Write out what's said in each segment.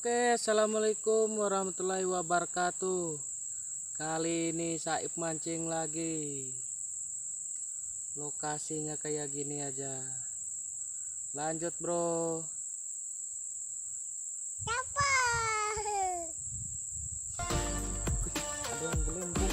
Oke, assalamualaikum warahmatullahi wabarakatuh. Kali ini Saib mancing lagi. Lokasinya kayak gini aja. Lanjut bro. Ada yang gelembung.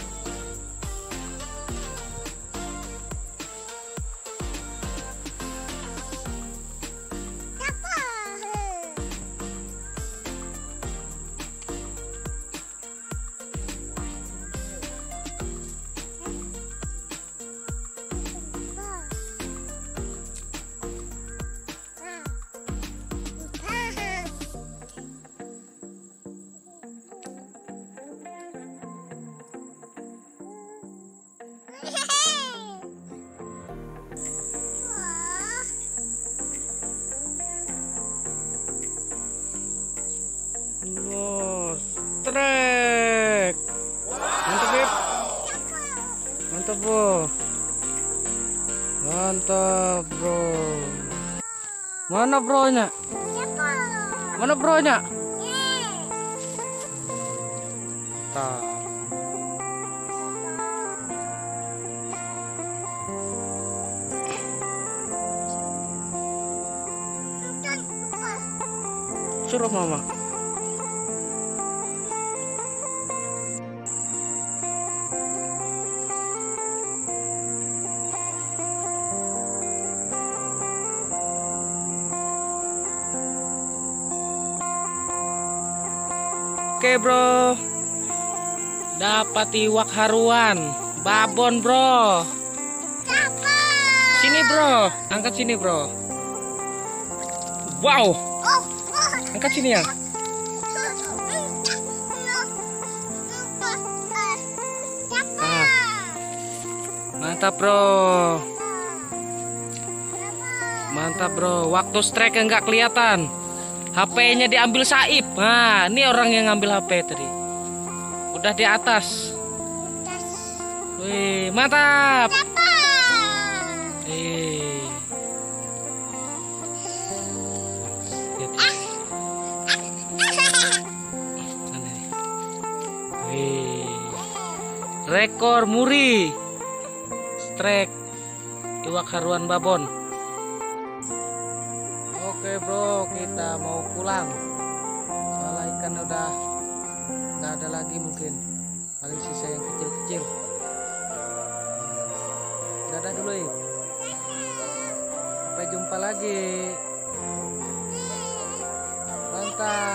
Los, trek. Mantap, Beb. Mantap, bro. Mantap, bro. Mana bronya? Mana bronya? Tak. Suruh mama. Oke bro, dapat iwak haruan babon bro. Sini bro, angkat sini bro. Wow, angkat sini ya. Ah. Mantap bro, mantap bro. Waktu strike nggak kelihatan. HP-nya diambil Saib. Nah, ini orang yang ngambil HP tadi. Udah di atas. Wih, mantap. Rekor muri. Strike iwak haruan babon. Oke bro, kita mau pulang. Soalnya ikan udah nggak ada lagi mungkin. Paling sisa yang kecil-kecil. Dadah dulu ya. Sampai jumpa lagi. Mantap.